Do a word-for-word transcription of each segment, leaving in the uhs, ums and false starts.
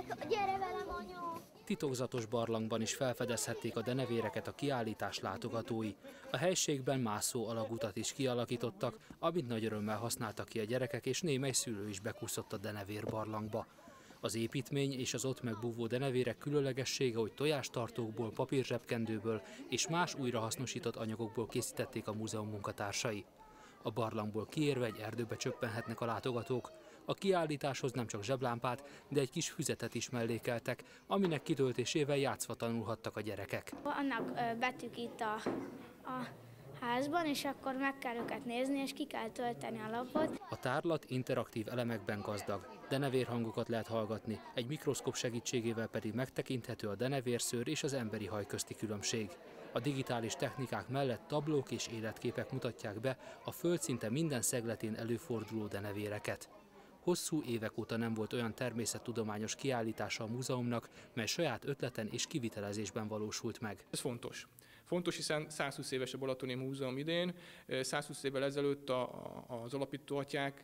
Gyere velem, anya! Titokzatos barlangban is felfedezhették a denevéreket a kiállítás látogatói. A helységben mászó alagutat is kialakítottak, amit nagy örömmel használtak ki a gyerekek, és némely szülő is bekúszott a denevér barlangba. Az építmény és az ott megbúvó denevérek különlegessége, hogy tojástartókból, papírzsebkendőből és más újrahasznosított anyagokból készítették a múzeum munkatársai. A barlangból kiérve egy erdőbe csöppenhetnek a látogatók. A kiállításhoz nem csak zseblámpát, de egy kis füzetet is mellékeltek, aminek kitöltésével játszva tanulhattak a gyerekek. Vannak betűk itt a, a házban, és akkor meg kell őket nézni, és ki kell tölteni a lapot. A tárlat interaktív elemekben gazdag. Denevérhangokat lehet hallgatni, egy mikroszkóp segítségével pedig megtekinthető a denevérszőr és az emberi haj közti különbség. A digitális technikák mellett tablók és életképek mutatják be a föld szinte minden szegletén előforduló denevéreket. Hosszú évek óta nem volt olyan természettudományos kiállítása a múzeumnak, mely saját ötleten és kivitelezésben valósult meg. Ez fontos. Fontos, hiszen százhúsz éves a Balatoni Múzeum idén, százhúsz évvel ezelőtt a, a, az alapítóatyák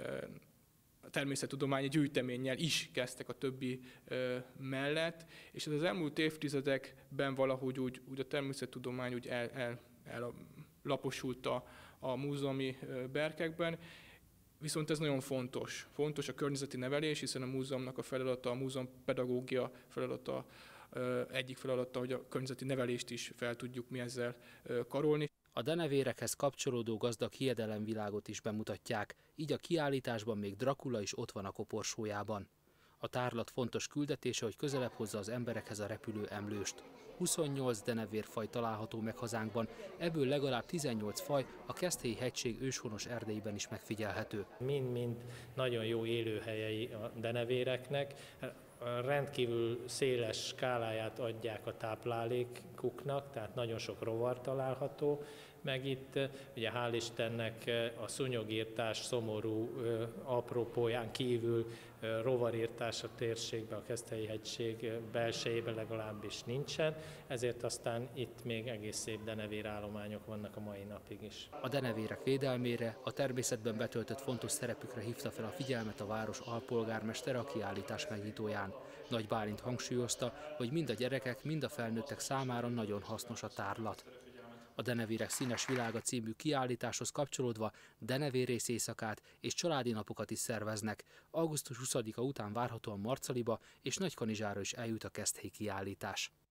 a természettudományi gyűjteménnyel is kezdtek a többi mellett, és ez az elmúlt évtizedekben valahogy úgy, úgy a természettudomány úgy el, el, ellaposult a, a múzeumi berkekben. Viszont ez nagyon fontos. Fontos a környezeti nevelés, hiszen a múzeumnak a feladata, a múzeum pedagógia feladata, egyik feladata, hogy a környezeti nevelést is fel tudjuk mi ezzel karolni. A denevérekhez kapcsolódó gazdag hiedelemvilágot is bemutatják, így a kiállításban még Dracula is ott van a koporsójában. A tárlat fontos küldetése, hogy közelebb hozza az emberekhez a repülő emlőst. huszonnyolc denevérfaj található meg hazánkban, ebből legalább tizennyolc faj a Keszthelyi hegység őshonos erdeiben is megfigyelhető. Mind-mind nagyon jó élőhelyei a denevéreknek. Rendkívül széles skáláját adják a táplálékuknak, tehát nagyon sok rovar található, meg itt ugye hál' Istennek a szúnyogírtás szomorú apropóján kívül rovarírtás a térségben, a Keszthelyi hegység belsejében legalábbis nincsen, ezért aztán itt még egész szép denevérállományok vannak a mai napig is. A denevérek védelmére, a természetben betöltött fontos szerepükre hívta fel a figyelmet a város alpolgármestere a kiállítás megnyitóján. Nagy Bálint hangsúlyozta, hogy mind a gyerekek, mind a felnőttek számára nagyon hasznos a tárlat. A Denevérek színes világa című kiállításhoz kapcsolódva denevérész éjszakát és családi napokat is szerveznek. augusztus huszadika után várhatóan Marcaliba és Nagykanizsára is eljut a keszthelyi kiállítás.